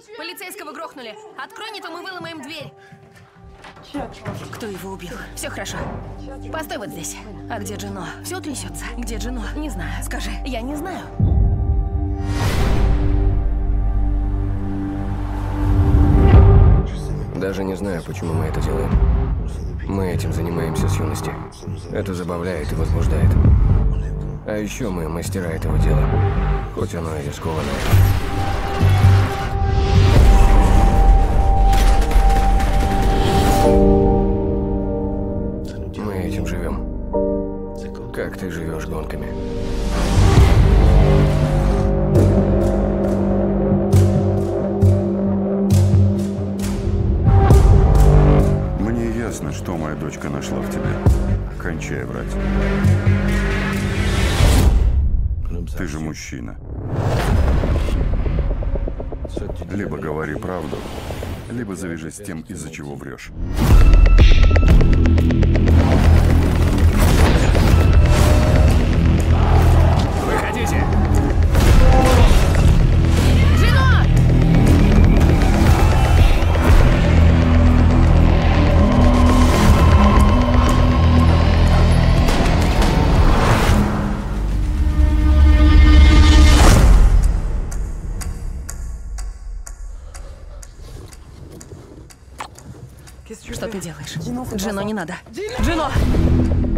Полицейского грохнули. Открой, не то мы выломаем дверь. Кто его убил? Все хорошо. Постой вот здесь. А где Джино? Все трясется. Где Джино? Не знаю. Скажи. Я не знаю. Даже не знаю, почему мы это делаем. Мы этим занимаемся с юности. Это забавляет и возбуждает. А еще мы мастера этого дела. Хоть оно и рискованное. Мы этим живем. Как ты живешь гонками? Мне ясно, что моя дочка нашла в тебе. Кончай врать. Ты же мужчина. Либо говори правду, либо завяжись с тем, из-за чего врешь. Выходите! Джино! Что ты делаешь? Джино, не надо. Джино!